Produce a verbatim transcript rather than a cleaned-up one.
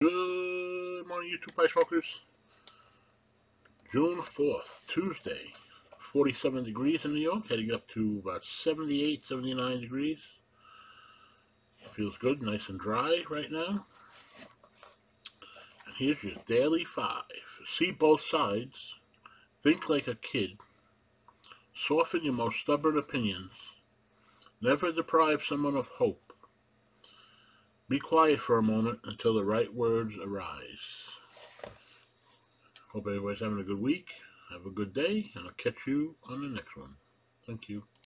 Good morning, YouTube Ice Smokers. June fourth, Tuesday, forty-seven degrees in New York, heading up to about seventy-eight, seventy-nine degrees. Feels good, nice and dry right now. And here's your daily five. See both sides. Think like a kid. Soften your most stubborn opinions. Never deprive someone of hope. Be quiet for a moment until the right words arise. Hope everybody's having a good week. Have a good day, and I'll catch you on the next one. Thank you.